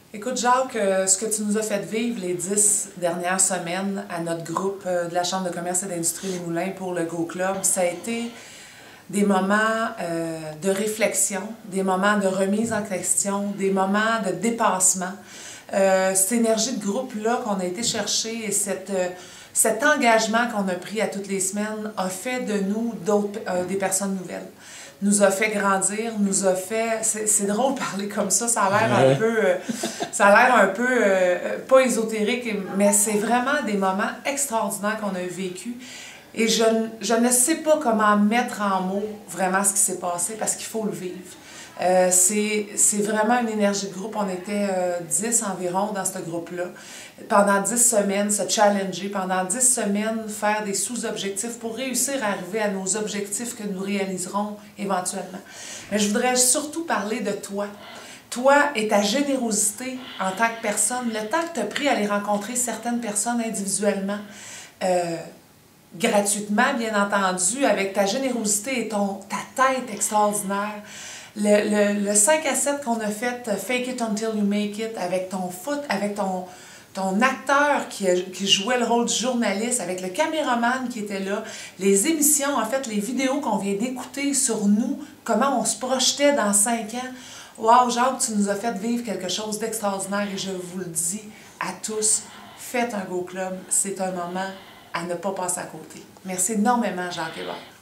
Écoute, Jacques, ce que tu nous as fait vivre les 10 dernières semaines à notre groupe de la Chambre de commerce et d'industrie Les Moulins pour le Go Club, ça a été des moments de réflexion, des moments de remise en question, des moments de dépassement. Cette énergie de groupe-là qu'on a été chercher et cet engagement qu'on a pris à toutes les semaines a fait de nous des personnes nouvelles. Nous a fait grandir, nous a fait... C'est drôle de parler comme ça a l'air un peu... ça a l'air un peu pas ésotérique, mais c'est vraiment des moments extraordinaires qu'on a vécus. Et je ne sais pas comment mettre en mots vraiment ce qui s'est passé parce qu'il faut le vivre. C'est vraiment une énergie de groupe. On était 10 environ dans ce groupe-là. Pendant 10 semaines, se challenger. Pendant 10 semaines, faire des sous-objectifs pour réussir à arriver à nos objectifs que nous réaliserons éventuellement. Mais je voudrais surtout parler de toi. Toi et ta générosité en tant que personne, le temps que tu as pris à aller rencontrer certaines personnes individuellement, gratuitement, bien entendu, avec ta générosité et ta tête extraordinaire. Le 5 à 7 qu'on a fait, Fake It Until You Make It, avec ton acteur qui jouait le rôle du journaliste, avec le caméraman qui était là, les émissions, en fait, les vidéos qu'on vient d'écouter sur nous, comment on se projetait dans 5 ans. Wow, Jacques, tu nous as fait vivre quelque chose d'extraordinaire et je vous le dis à tous, faites un Go Club, c'est un moment à ne pas passer à côté. Merci énormément, Jacques Hébert.